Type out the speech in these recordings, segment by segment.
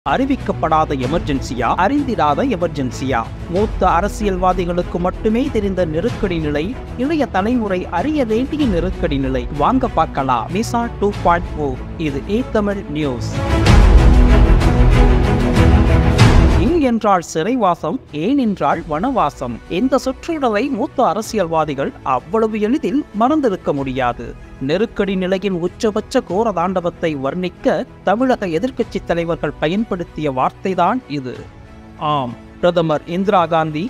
அறிவிக்கப்படாத எமர்ஜென்சியா, அறிந்திடாத எமர்ஜென்சியா? மூத்த அரசியல்வாதிகளுக்கு மட்டுமே தெரிந்த நெருக்கடி நிலை, இளைய தலைமுறை அறிய வேண்டிய நெருக்கடி நிலை. வாங்க பார்க்கலாம். மிசா 2.0. இது தமிழ் நியூஸ். என்றால் சிறைவாசம், ஏன் என்றால் வனவாசம். இந்த சுற்றுலவை மூத்த அரசியல் அவ்வளவு எளிதில் மறந்திருக்க முடியாது. நெருக்கடி நிலையின் உச்சபட்ச கோர தாண்டவத்தை வர்ணிக்க தமிழக எதிர்க்கட்சி தலைவர்கள் பயன்படுத்திய வார்த்தைதான் இது. ஆம், பிரதமர் இந்திரா காந்தி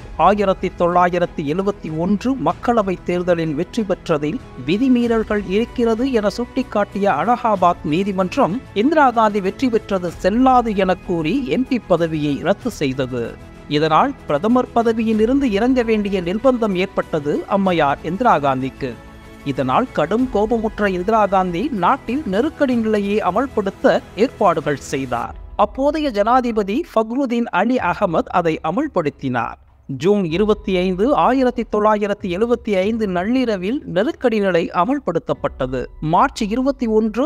1971 மக்களவைத் தேர்தலில் வெற்றி பெற்றதில் விதிமீறல்கள் இருக்கிறது என சுட்டிக்காட்டிய அலகாபாத் நீதிமன்றம் இந்திரா காந்தி வெற்றி பெற்றது செல்லாது என கூறி எம்பி பதவியை ரத்து செய்தது. இதனால் பிரதமர் பதவியில் இருந்து இறங்க வேண்டிய நிர்பந்தம் ஏற்பட்டது அம்மையார் இந்திரா காந்திக்கு. இதனால் கடும் கோபமுற்ற இந்திரா காந்தி நாட்டில் நெருக்கடி நிலையை அமல்படுத்த ஏற்பாடுகள் செய்தார். அப்போதைய ஜனாதிபதி ஃபக்ருதீன் அலி அகமது அதை அமல்படுத்தினார். ஜூன் 25, 1975 நள்ளிரவில் நெருக்கடி நிலை அமல்படுத்தப்பட்டது. மார்ச் 21,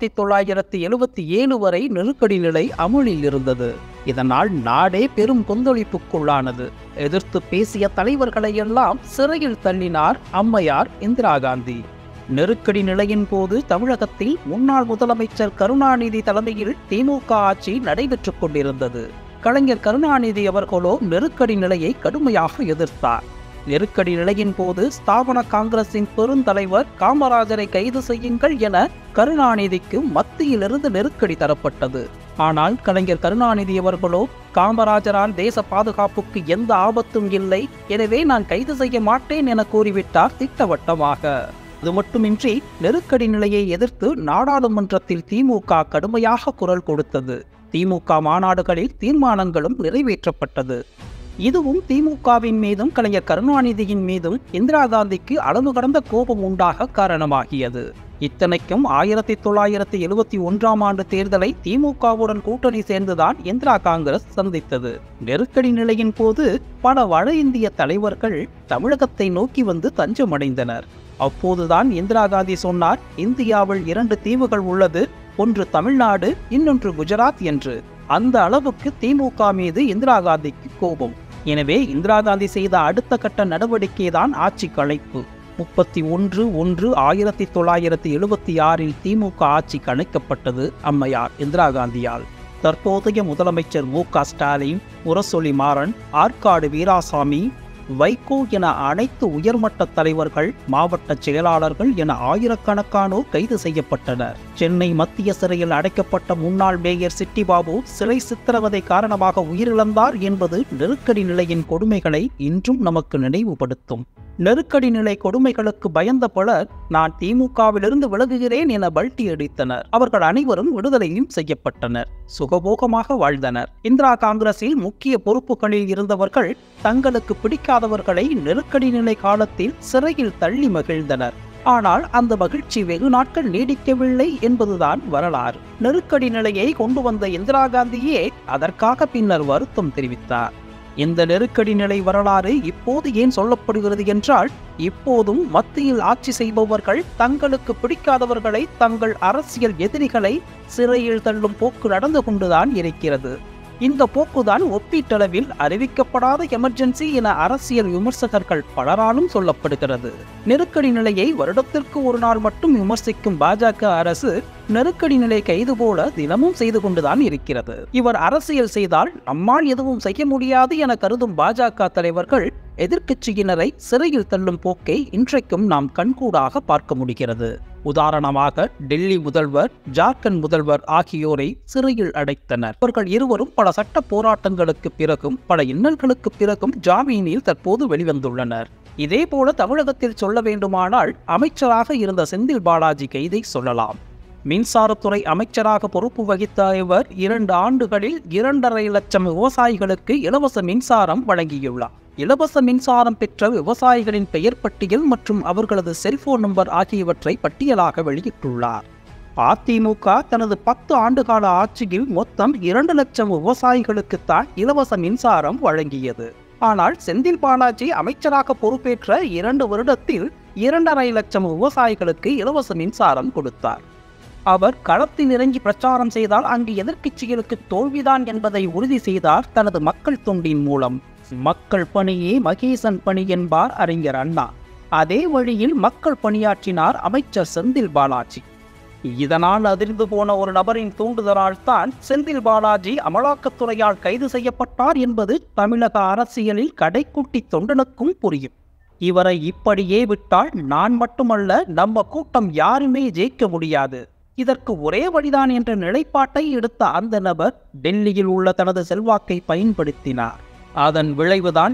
1977 வரை நெருக்கடி நிலை அமலில் இருந்தது. இதனால் நாடே பெரும் கொந்தளிப்புக்குள்ளானது. எதிர்த்து பேசிய தலைவர்களை எல்லாம் சிறையில் தள்ளினார் அம்மையார் இந்திரா காந்தி. நெருக்கடி நிலையின் போது தமிழகத்தில் முன்னாள் முதலமைச்சர் கருணாநிதி தலைமையில் திமுக ஆட்சி நடைபெற்றுக் கொண்டிருந்தது. கலைஞர் கருணாநிதி அவர்களோ நெருக்கடி நிலையை கடுமையாக எதிர்த்தார். நெருக்கடி நிலையின் போது ஸ்தாபன காங்கிரசின் பெருந்தலைவர் காமராஜரை கைது செய்யுங்கள் என கருணாநிதிக்கு மத்தியிலிருந்து நெருக்கடி தரப்பட்டது. ஆனால் கலைஞர் கருணாநிதி அவர்களோ காமராஜரால் தேச பாதுகாப்புக்கு எந்த ஆபத்தும் இல்லை, எனவே நான் கைது செய்ய மாட்டேன் என கூறிவிட்டார் திட்டவட்டமாக. அது மட்டுமின்றி நெருக்கடி நிலையை எதிர்த்து நாடாளுமன்றத்தில் திமுக கடுமையாக குரல் கொடுத்தது. திமுக மாநாடுகளில் தீர்மானங்களும் நிறைவேற்றப்பட்டது. இதுவும் திமுகவின் மீதும் கலைஞர் கருணாநிதியின் மீதும் இந்திரா காந்திக்கு அளவு கடந்த கோபம் உண்டாக காரணமாகியது. இத்தனைக்கும் 1971 ஆண்டு தேர்தலை திமுகவுடன் கூட்டணி சேர்ந்துதான் இந்திரா காங்கிரஸ் சந்தித்தது. நெருக்கடி நிலையின் போது பல வட இந்திய தலைவர்கள் தமிழகத்தை நோக்கி வந்து தஞ்சமடைந்தனர். அப்போதுதான் இந்திரா காந்தி சொன்னார், இந்தியாவில் 2 தீவுகள் உள்ளது, ஒன்று தமிழ்நாடு, இன்னொன்று குஜராத் என்று. அந்த அளவுக்கு திமுக மீது இந்திரா காந்திக்கு கோபம். எனவே இந்திரா காந்தி செய்த அடுத்த கட்ட நடவடிக்கை தான் ஆட்சி கலைப்பு. 31/1/1976 திமுக ஆட்சி கலைக்கப்பட்டது அம்மையார் இந்திரா காந்தியால். தற்போதைய முதலமைச்சர் மு.க. ஸ்டாலின், முரசொலி மாறன், ஆற்காடு வீராசாமி, வைகோ என அனைத்து உயர்மட்ட தலைவர்கள், மாவட்ட செயலாளர்கள் என ஆயிரக்கணக்கானோர் கைது செய்யப்பட்டனர். சென்னை மத்திய சிறையில் அடைக்கப்பட்ட முன்னாள் மேயர் சிட்டிபாபு சிறை சித்திரவதை காரணமாக உயிரிழந்தார் என்பது நெருக்கடி நிலையின் கொடுமைகளை இன்றும் நமக்கு நினைவுபடுத்தும். நெருக்கடி நிலை கொடுமைகளுக்கு பயந்த பலர் நான் திமுகவிலிருந்து விலகுகிறேன் என பல்டி அடித்தனர். அவர்கள் அனைவரும் விடுதலையும் செய்யப்பட்டனர், சுகபோகமாக வாழ்ந்தனர். இந்திரா காங்கிரஸில் முக்கிய பொறுப்புகளில் இருந்தவர்கள் தங்களுக்கு பிடிக்காதவர்களை நெருக்கடி நிலை காலத்தில் சிறையில் தள்ளி மகிழ்ந்தனர். ஆனால் அந்த மகிழ்ச்சி வெகு நாட்கள் நீடிக்கவில்லை என்பதுதான் வரலாறு. நெருக்கடி நிலையை கொண்டு வந்த இந்திரா காந்தியே அதற்காக பின்னர் வருத்தம் தெரிவித்தார். இந்த நெருக்கடி நிலை வரலாறு இப்போது ஏன் சொல்லப்படுகிறது என்றால், இப்போதும் மத்தியில் ஆட்சி செய்பவர்கள் தங்களுக்கு பிடிக்காதவர்களை, தங்கள் அரசியல் எதிரிகளை சிறையில் தள்ளும் போக்கு நடந்து கொண்டுதான் இருக்கிறது. இந்த போக்குதான் ஒப்பீட்டளவில் அறிவிக்கப்படாத எமர்ஜென்சி என அரசியல் விமர்சகர்கள் பலராலும் சொல்லப்படுகிறது. நெருக்கடி நிலையை வருடத்திற்கு ஒரு நாள் மட்டும் விமர்சிக்கும் பாஜக அரசு நெருக்கடி நிலை கைது போல தினமும் செய்து கொண்டுதான் இருக்கிறது. இவர் அரசியல் செய்தால் நம்மால் எதுவும் செய்ய முடியாது என கருதும் பாஜக தலைவர்கள் எதிர்க்கட்சியினரை சிறையில் தள்ளும் போக்கை இன்றைக்கும் நாம் கண்கூடாக பார்க்க முடிகிறது. உதாரணமாக டெல்லி முதல்வர், ஜார்க்கண்ட் முதல்வர் ஆகியோரை சிறையில் அடைத்தனர். அவர்கள் இருவரும் பல சட்ட போராட்டங்களுக்கு பிறகும் பல இன்னல்களுக்கு பிறகும் ஜாமீனில் தற்போது வெளிவந்துள்ளனர். இதேபோல தமிழகத்தில் சொல்ல வேண்டுமானால் அமைச்சராக இருந்த செந்தில் பாலாஜி கைதை சொல்லலாம். மின்சாரத்துறை அமைச்சராக பொறுப்பு வகித்த இவர் 2 ஆண்டுகளில் 2.5 லட்சம் விவசாயிகளுக்கு இலவச மின்சாரம் வழங்கியுள்ளார். இலவச மின்சாரம் பெற்ற விவசாயிகளின் பெயர் பட்டியல் மற்றும் அவர்களது செல்போன் நம்பர் ஆகியவற்றை பட்டியலாக வெளியிட்டுள்ளார். அதிமுக தனது 10 ஆண்டுகால ஆட்சியில் மொத்தம் 2 லட்சம் விவசாயிகளுக்குத்தான் இலவச மின்சாரம் வழங்கியது. ஆனால் செந்தில் பாலாஜி அமைச்சராக பொறுப்பேற்ற 2 வருடத்தில் 2.5 லட்சம் விவசாயிகளுக்கு இலவச மின்சாரம் கொடுத்தார். அவர் களத்தில் இறங்கி பிரச்சாரம் செய்தால் அங்கு எதிர்க்கட்சிகளுக்கு தோல்விதான் என்பதை உறுதி செய்தார் தனது மக்கள் தொண்டின் மூலம். மக்கள் பணியே மகேசன் பணி என்பார் அறிஞர் அண்ணா. அதே வழியில் மக்கள் பணியாற்றினார் அமைச்சர் செந்தில் பாலாஜி. இதனால் அதிர்ந்து போன ஒரு நபரின் தூண்டுதலால் தான் செந்தில் பாலாஜி அமலாக்கத்துறையால் கைது செய்யப்பட்டார் என்பது தமிழக அரசியலில் கடைக்குட்டி தொண்டனுக்கும் புரியும். இவரை இப்படியே விட்டால் நான் மட்டுமல்ல, நம்ம கூட்டம் யாருமே ஜெயிக்க முடியாது, இதற்கு ஒரே வழிதான் என்ற நிலைப்பாட்டை எடுத்த அந்த நபர் டெல்லியில் உள்ள தனது செல்வாக்கை பயன்படுத்தினார். அதன் விளைவுதான்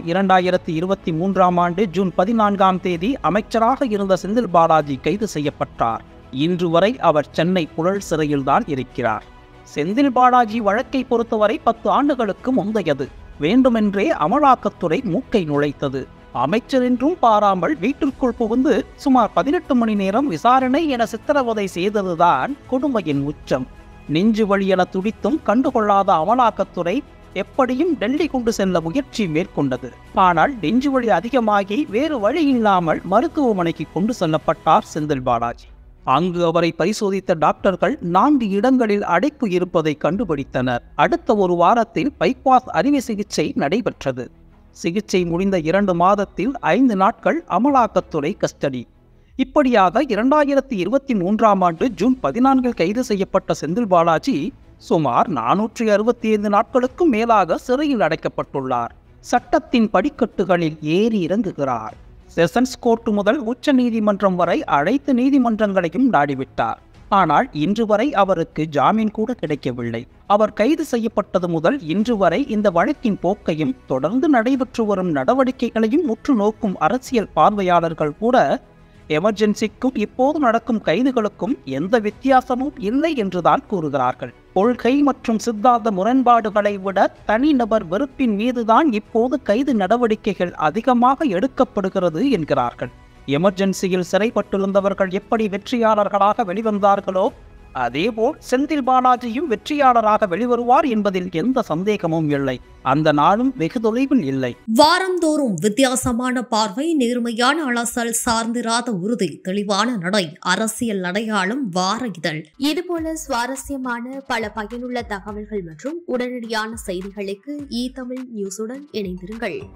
2023ஆம் ஆண்டு ஜூன் 14ஆம் தேதி அமைச்சராக இருந்த செந்தில் பாலாஜி கைது செய்யப்பட்டார். இன்று வரை அவர் சென்னை புழல் சிறையில்தான் இருக்கிறார். செந்தில் பாலாஜி வழக்கை பொறுத்தவரை 10 ஆண்டுகளுக்கு முந்தையது. வேண்டுமென்றே அமலாக்கத்துறை மூக்கை நுழைத்தது. அமைச்சர் என்றும் பாராமல் வீட்டிற்குள் புகுந்து சுமார் 18 மணி நேரம் விசாரணை என சித்திரவதை செய்ததுதான் கொடுமையின் உச்சம். நெஞ்சு வலி என துடித்தும் கண்டுகொள்ளாத அமலாக்கத்துறை எப்படியும் டெல்லி கொண்டு செல்ல முயற்சி மேற்கொண்டது. ஆனால் நெஞ்சு வலி அதிகமாகி வேறு வழி இல்லாமல் மருத்துவமனைக்கு கொண்டு செல்லப்பட்டார் செந்தில் பாலாஜி. அங்கு அவரை பரிசோதித்த டாக்டர்கள் 4 இடங்களில் அடைப்பு இருப்பதை கண்டுபிடித்தனர். அடுத்த ஒரு வாரத்தில் பைபாஸ் அறுவை சிகிச்சை நடைபெற்றது. சிகிச்சை முடிந்த 2 மாதத்தில் 5 நாட்கள் அமலாக்கத்துறை கஸ்டடி. இப்படியாக 2023ஆம் ஆண்டு ஜூன் 14 கைது செய்யப்பட்ட செந்தில் பாலாஜி சுமார் 465 நாட்களுக்கும் மேலாக சிறையில் அடைக்கப்பட்டுள்ளார். சட்டத்தின் படிக்கட்டுகளில் ஏறி இறங்குகிறார். செஷன்ஸ் கோர்ட் முதல் உச்ச நீதிமன்றம் வரை அனைத்து நீதிமன்றங்களையும் நாடிவிட்டார். ஆனால் இன்று வரை அவருக்கு ஜாமீன் கூட கிடைக்கவில்லை. அவர் கைது செய்யப்பட்டது முதல் இன்று வரை இந்த வழக்கின் போக்கையும் தொடர்ந்து நடைபெற்று வரும் நடவடிக்கைகளையும் உற்று நோக்கும் அரசியல் பார்வையாளர்கள் கூட எமர்ஜென்சிக்கும் இப்போது நடக்கும் கைதுகளுக்கும் எந்த வித்தியாசமும் இல்லை என்றுதான் கூறுகிறார்கள். கொள்கை மற்றும் சித்தாந்த முரண்பாடுகளை விட தனிநபர் வெறுப்பின் மீதுதான் இப்போது கைது நடவடிக்கைகள் அதிகமாக எடுக்கப்படுகிறது என்கிறார்கள். எமர்ஜென்சியில் சிறைப்பட்டிருந்தவர்கள் எப்படி வெற்றியாளர்களாக வெளிவந்தார்களோ அதேபோல் செந்தில் பாலாஜியும் வெற்றியாளராக வெளிவருவார் என்பதில் எந்த சந்தேகமும் இல்லை. அந்த நாளும் வெகு தொலைவில் இல்லை. வாரந்தோறும் வித்தியாசமான பார்வை, நேர்மையான அலசல், சார்ந்திராத உறுதி, தெளிவான நடை, அரசியல் அடையாளம் வார இதழ். இதுபோல சுவாரஸ்யமான பல பயனுள்ள தகவல்கள் மற்றும் உடனடியான செய்திகளுக்கு தமிழ் நியூஸுடன் இணைந்திருங்கள்.